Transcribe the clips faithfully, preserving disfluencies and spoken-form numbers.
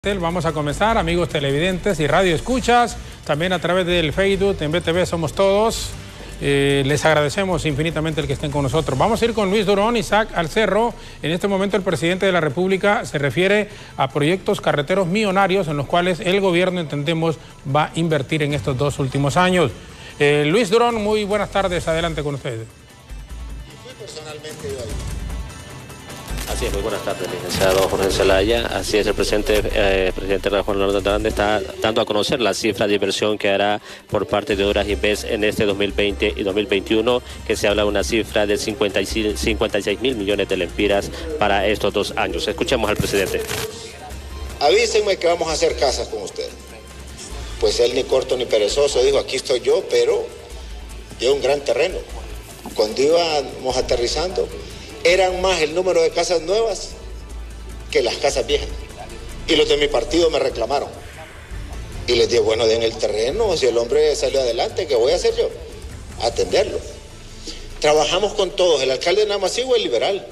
Vamos a comenzar, amigos televidentes y radio escuchas, también a través del Facebook, en B T V Somos Todos. Eh, les agradecemos infinitamente el que estén con nosotros. Vamos a ir con Luis Durón, Isaac Alcerro. En este momento el presidente de la República se refiere a proyectos carreteros millonarios en los cuales el gobierno, entendemos, va a invertir en estos dos últimos años. Eh, Luis Durón, muy buenas tardes, adelante con ustedes. Y fui personalmente yo ahí. Así es, muy buenas tardes, licenciado Jorge Zelaya. Así es, el presidente, eh, presidente Juan Leonardo Hernández está dando a conocer la cifra de inversión que hará por parte de Honduras Invest en este dos mil veinte y dos mil veintiuno, que se habla de una cifra de cincuenta y seis mil millones de lempiras para estos dos años. Escuchemos al presidente. Avísenme que vamos a hacer casas con ustedes. Pues él ni corto ni perezoso dijo, aquí estoy yo, pero de un gran terreno. Cuando íbamos aterrizando, eran más el número de casas nuevas que las casas viejas. Y los de mi partido me reclamaron. Y les dije, bueno, den el terreno, si el hombre salió adelante, ¿qué voy a hacer yo? Atenderlo. Trabajamos con todos. El alcalde de Namasigua es liberal.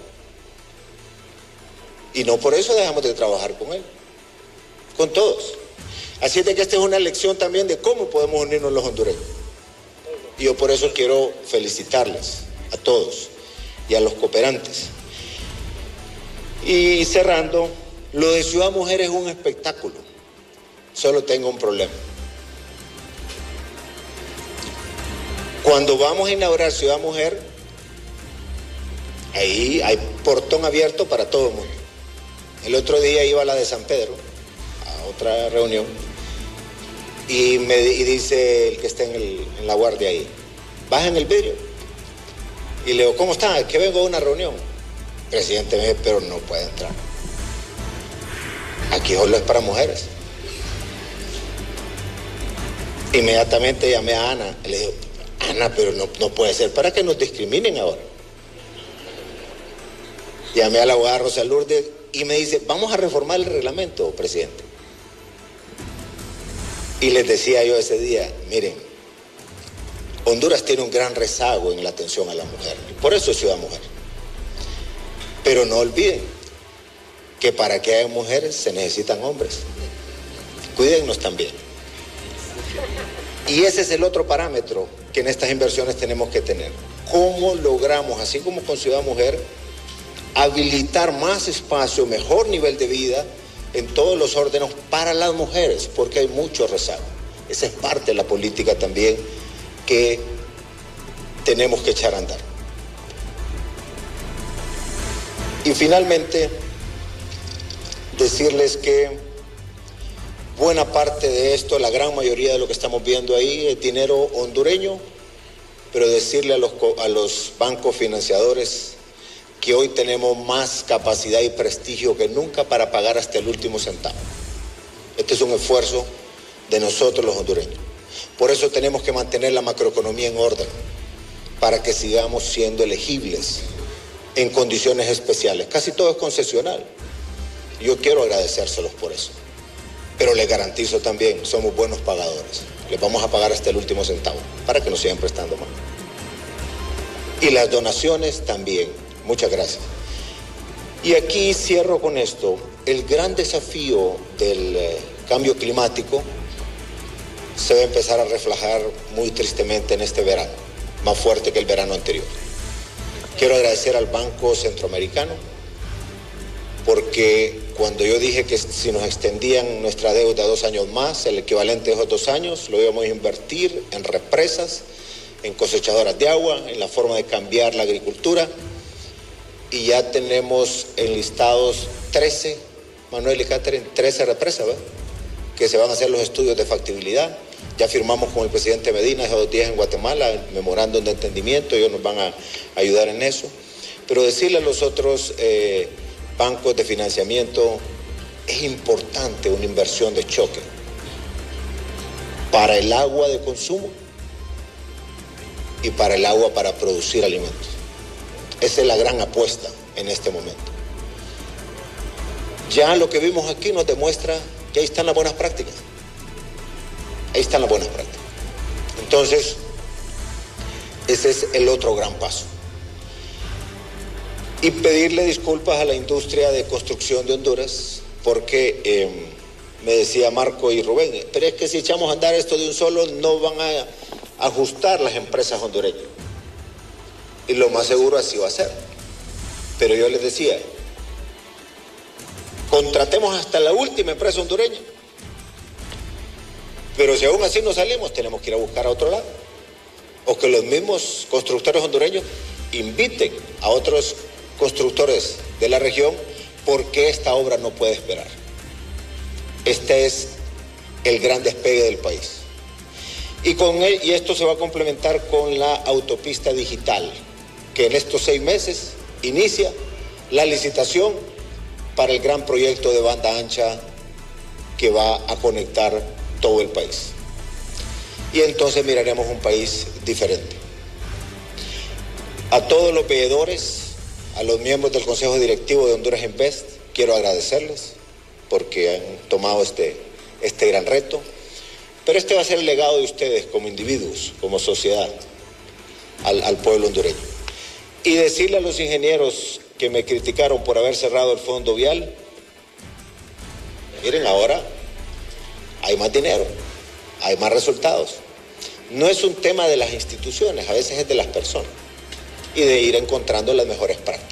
Y no por eso dejamos de trabajar con él. Con todos. Así es de que esta es una lección también de cómo podemos unirnos los hondureños. Y yo por eso quiero felicitarles a todos y a los cooperantes. Y cerrando, lo de Ciudad Mujer es un espectáculo. Solo tengo un problema. Cuando vamos a inaugurar Ciudad Mujer, ahí hay portón abierto para todo el mundo. El otro día iba a la de San Pedro, a otra reunión, y me y dice el que está en, el, en la guardia ahí, bajen el vidrio. Y le digo, ¿cómo está? Que vengo a una reunión. Presidente, me dice, pero no puede entrar. Aquí solo es para mujeres. Inmediatamente llamé a Ana. Le digo, Ana, pero no, no puede ser para que nos discriminen ahora. Llamé a la abogada Rosa Lourdes y me dice, vamos a reformar el reglamento, presidente. Y les decía yo ese día, miren, Honduras tiene un gran rezago en la atención a la mujer, por eso es Ciudad Mujer. Pero no olviden que para que haya mujeres se necesitan hombres. Cuídennos también. Y ese es el otro parámetro que en estas inversiones tenemos que tener. ¿Cómo logramos, así como con Ciudad Mujer, habilitar más espacio, mejor nivel de vida en todos los órdenes para las mujeres? Porque hay mucho rezago. Esa es parte de la política también que tenemos que echar a andar. Y finalmente, decirles que buena parte de esto, la gran mayoría de lo que estamos viendo ahí, es dinero hondureño, pero decirle a los, a los bancos financiadores que hoy tenemos más capacidad y prestigio que nunca para pagar hasta el último centavo. Este es un esfuerzo de nosotros los hondureños. Por eso tenemos que mantener la macroeconomía en orden, para que sigamos siendo elegibles en condiciones especiales. Casi todo es concesional. Yo quiero agradecérselos por eso. Pero les garantizo también, somos buenos pagadores. Les vamos a pagar hasta el último centavo, para que nos sigan prestando más. Y las donaciones también. Muchas gracias. Y aquí cierro con esto. El gran desafío del eh, cambio climático se va a empezar a reflejar muy tristemente en este verano, más fuerte que el verano anterior. Quiero agradecer al Banco Centroamericano, porque cuando yo dije que si nos extendían nuestra deuda dos años más, el equivalente de esos dos años, lo íbamos a invertir en represas, en cosechadoras de agua, en la forma de cambiar la agricultura, y ya tenemos enlistados trece, Manuel y Catherine, trece represas, ¿verdad?, que se van a hacer los estudios de factibilidad. Ya firmamos con el presidente Medina hace dos días en Guatemala el memorándum de entendimiento, ellos nos van a ayudar en eso. Pero decirle a los otros eh, bancos de financiamiento, es importante una inversión de choque para el agua de consumo y para el agua para producir alimentos. Esa es la gran apuesta en este momento. Ya lo que vimos aquí nos demuestra que ahí están las buenas prácticas. Ahí están las buenas prácticas. Entonces, ese es el otro gran paso. Y pedirle disculpas a la industria de construcción de Honduras, porque eh, me decía Marco y Rubén, pero es que si echamos a andar esto de un solo, no van a ajustar las empresas hondureñas. Y lo más seguro así va a ser. Pero yo les decía, contratemos hasta la última empresa hondureña. Pero si aún así no salimos, tenemos que ir a buscar a otro lado. O que los mismos constructores hondureños inviten a otros constructores de la región, porque esta obra no puede esperar. Este es el gran despegue del país. Y, con él, y esto se va a complementar con la autopista digital, que en estos seis meses inicia la licitación para el gran proyecto de banda ancha que va a conectar todo el país. Y entonces miraremos un país diferente. A todos los veedores, a los miembros del Consejo Directivo de Honduras Invest, quiero agradecerles porque han tomado este, este gran reto. Pero este va a ser el legado de ustedes como individuos, como sociedad, al, al pueblo hondureño. Y decirle a los ingenieros que me criticaron por haber cerrado el fondo vial, miren, ahora hay más dinero, hay más resultados. No es un tema de las instituciones, a veces es de las personas y de ir encontrando las mejores prácticas.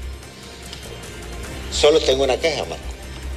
Solo tengo una queja, Marco.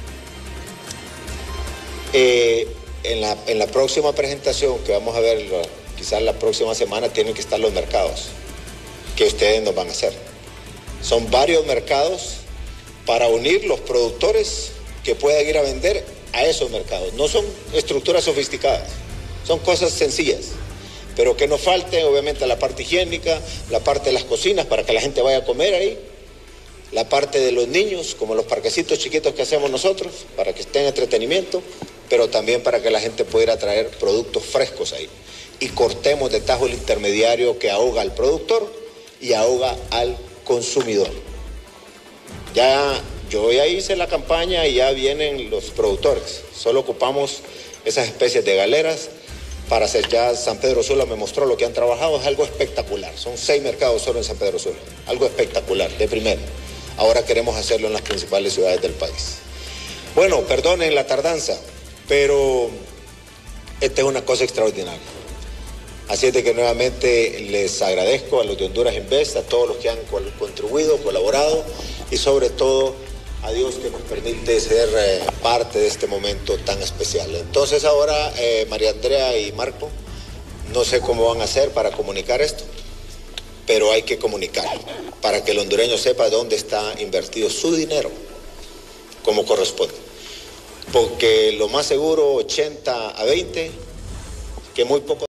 Eh, en, la, en la próxima presentación que vamos a ver, quizás la próxima semana, tienen que estar los mercados que ustedes nos van a hacer. Son varios mercados para unir los productores que puedan ir a vender a esos mercados. No son estructuras sofisticadas, son cosas sencillas, pero que no falte obviamente la parte higiénica, la parte de las cocinas para que la gente vaya a comer ahí, la parte de los niños, como los parquecitos chiquitos que hacemos nosotros, para que estén en entretenimiento, pero también para que la gente pueda traer productos frescos ahí. Y cortemos de tajo el intermediario que ahoga al productor y ahoga al consumidor. Ya yo ya hice la campaña y ya vienen los productores. Solo ocupamos esas especies de galeras para hacer. Ya San Pedro Sula me mostró lo que han trabajado, es algo espectacular. Son seis mercados solo en San Pedro Sula, algo espectacular, de primero. Ahora queremos hacerlo en las principales ciudades del país. Bueno, perdonen la tardanza, pero esta es una cosa extraordinaria. Así es de que nuevamente les agradezco a los de Honduras Invest, a todos los que han contribuido, colaborado y sobre todo a Dios que nos permite ser eh, parte de este momento tan especial. Entonces ahora eh, María Andrea y Marco, no sé cómo van a hacer para comunicar esto, pero hay que comunicarlo para que el hondureño sepa dónde está invertido su dinero como corresponde. Porque lo más seguro, ochenta a veinte, que muy poco